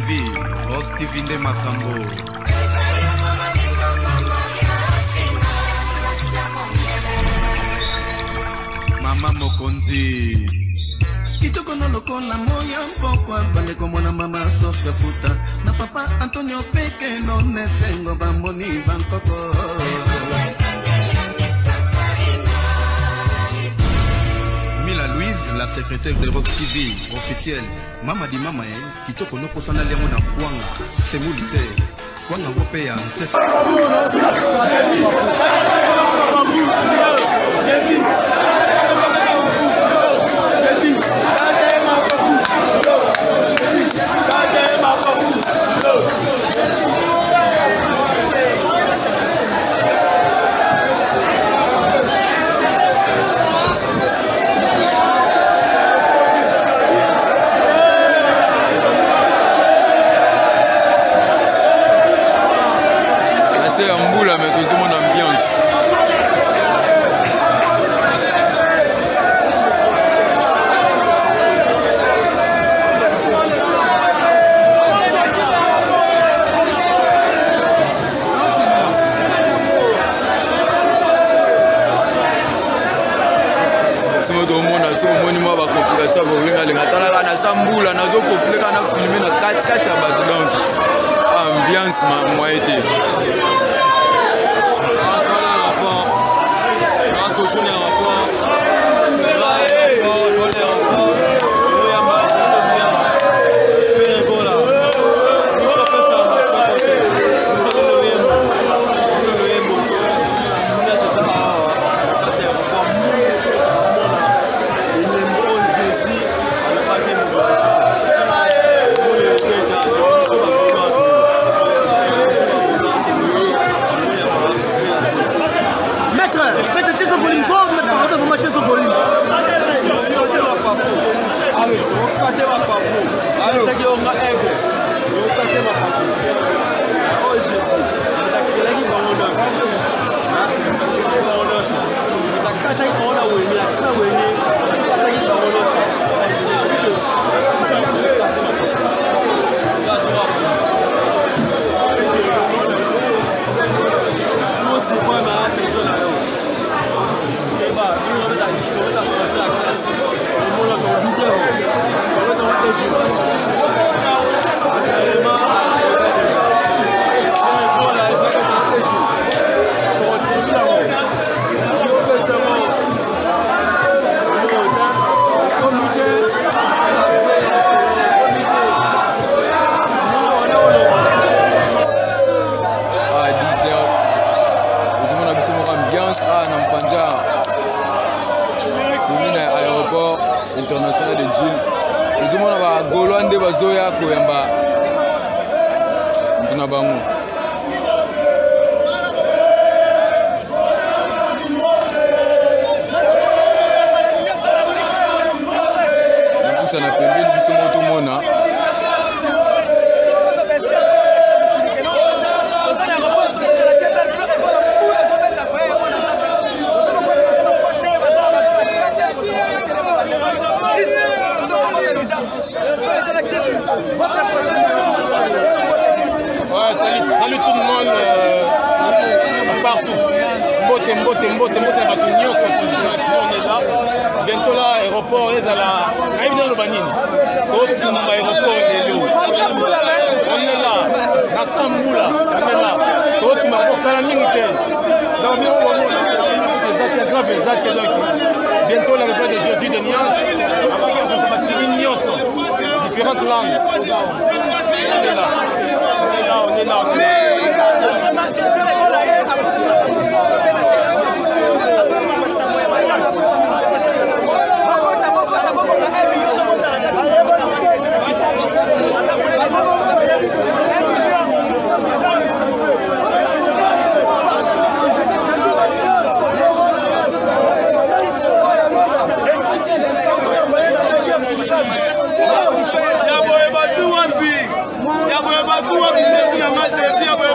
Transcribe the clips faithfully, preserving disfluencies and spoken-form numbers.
suivi Ostivinde Makambo. Mama Mokonzi Kitoko no lokola moya mpokwa bande komona mama Sofia Futa na papa Antonio Peke no nesengo bamboni bankoko. Mila Louise, la secrétaire de Rose T V officielle. Mama di mama eh Kitoko no posana lemo na kwanga semulite kwanga ngope ya ntesa. C'est un bout là, mais tout le monde ambiance. C'est mon domaine, c'est mon monument, la population, les Natala, na Samboula, na Zopofle, na filmé na quatre quatre à donc ambiance m'a été. International de Gilles. Nous avons Gaulois de Bazoya Koyamba. Nous avons ça n'a pas vu du second tout mona. Ouais, salut, salut tout le monde euh, partout. Mbote, mbote, mbote, mbote, on est là. Bientôt là, aéroport, les à la. On est là, dans Samboula, on est là. Tout ma porte à la ligne. Bientôt la retraite de Jésus de Nias. Différentes langues. On est là, on est là, on est là. On est là. Yabo Ebasu one big. Yabo Ebasu one big.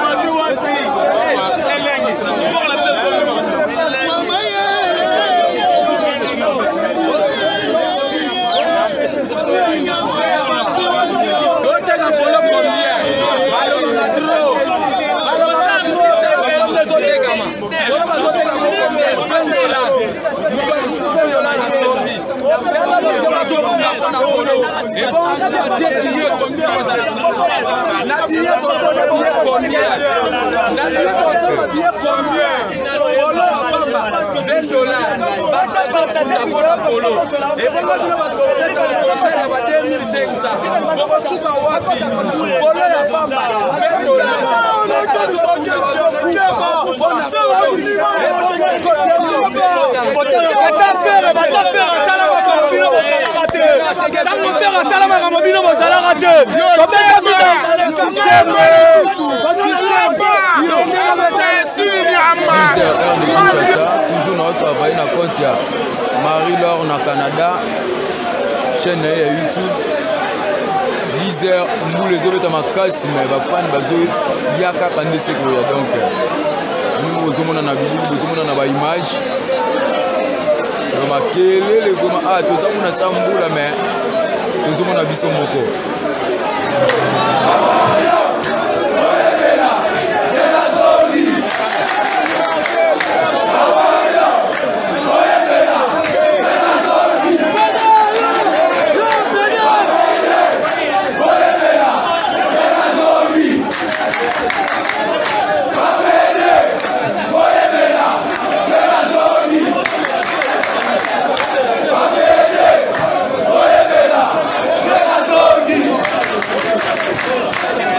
toujours notre travail na compte ya Marie-Laure na Canada, chaîne ya YouTube. Lizer nous les autres makasi mais ba fan bazo ya kaka ndese ko ya donc nous ozomona na vidéo ozomona na ba image ba kelele comme ah toza mona sambula mais ozomona biso moko. Yeah.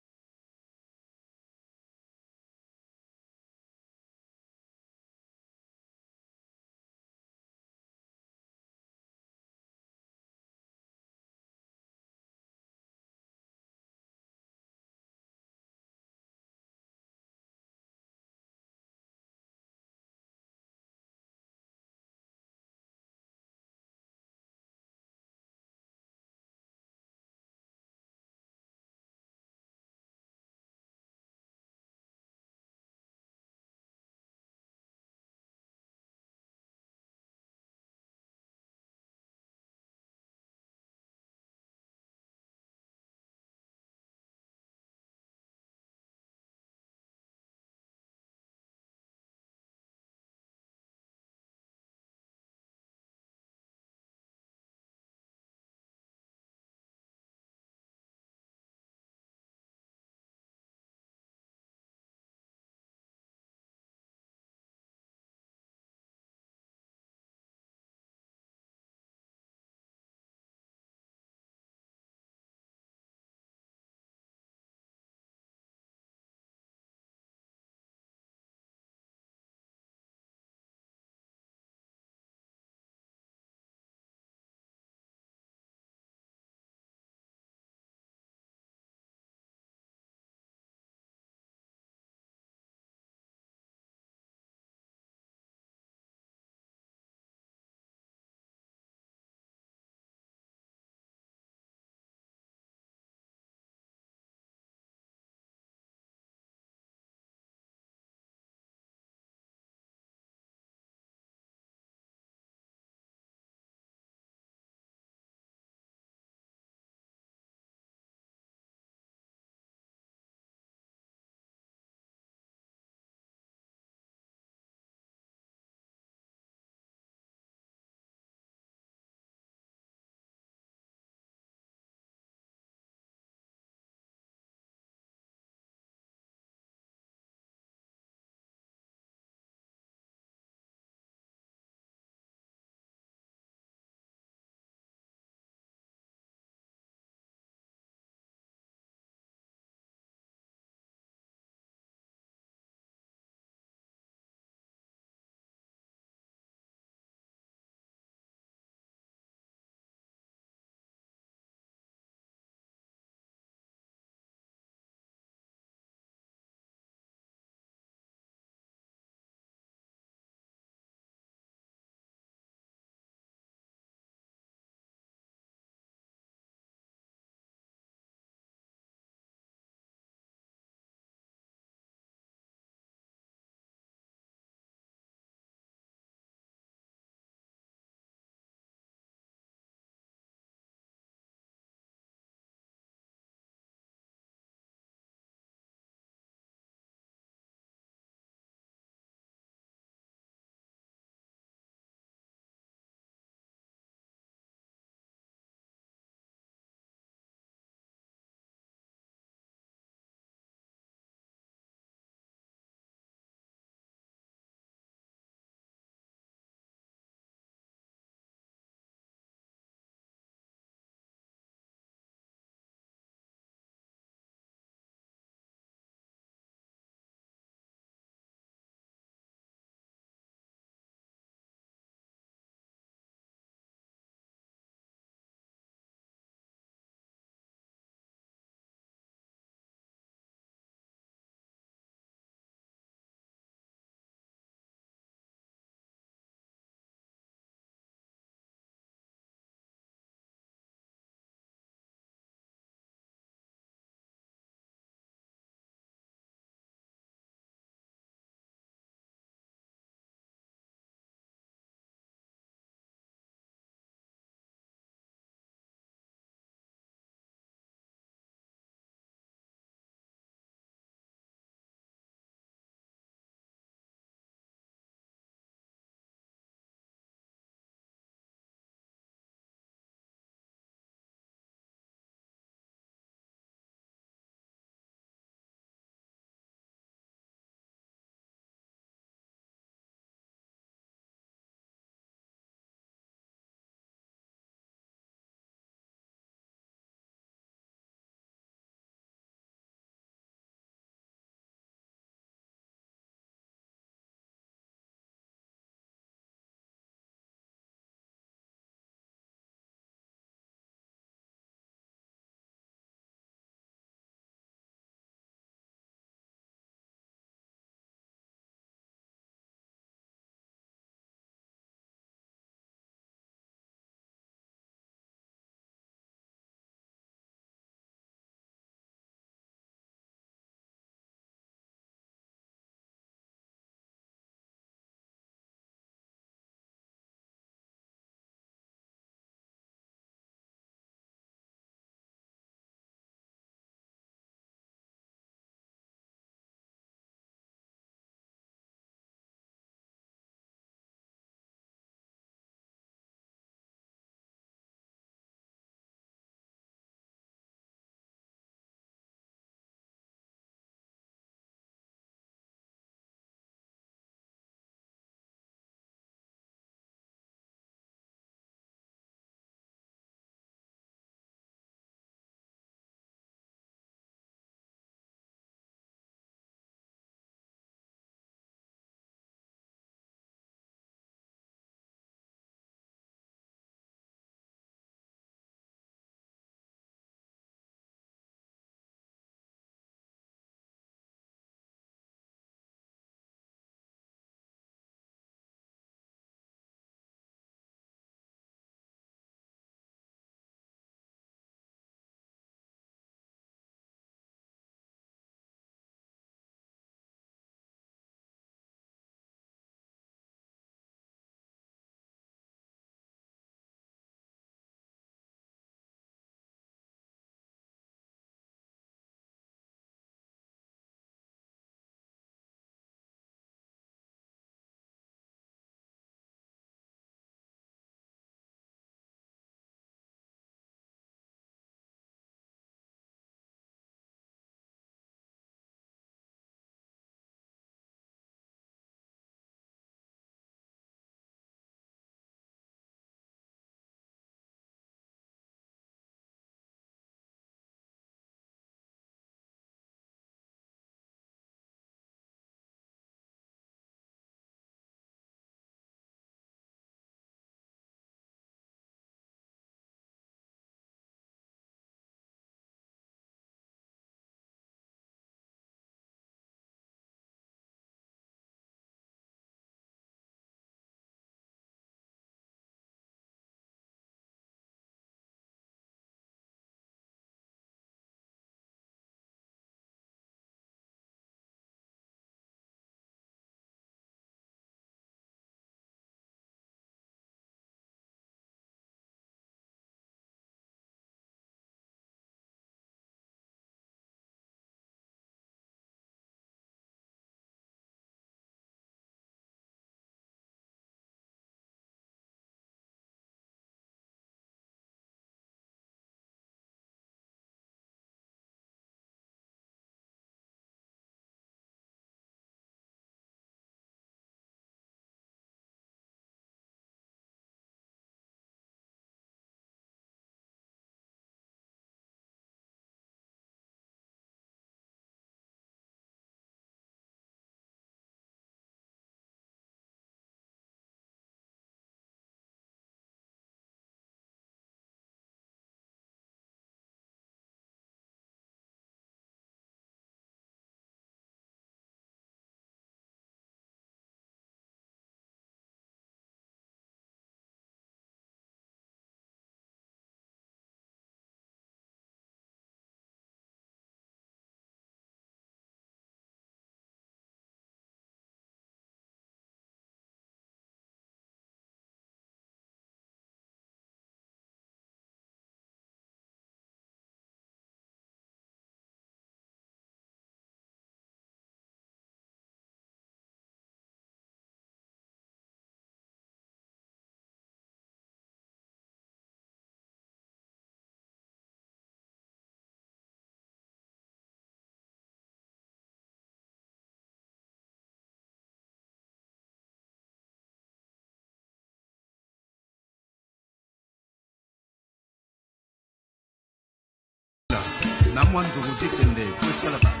na mwandu zitende kwesala ba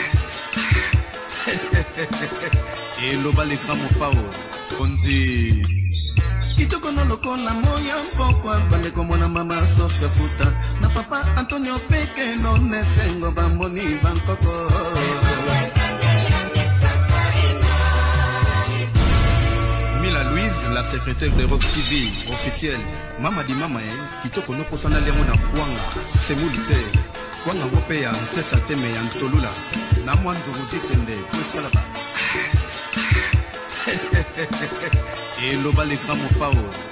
eloba leka mopao konzi kitoko no lokola moya mpokwa bandeko mwana mama Sofia Futa na papa Antonio Peke no nesengo bamboni bankoko Mila Louise, la secrétaire de Rock T V officielle mama di mama eh kitoko no posana liamo na kwanga semulite kwanga ngope ya ntesa teme ya ntolula na mwandu zitende kwesala ba eloba leka mopao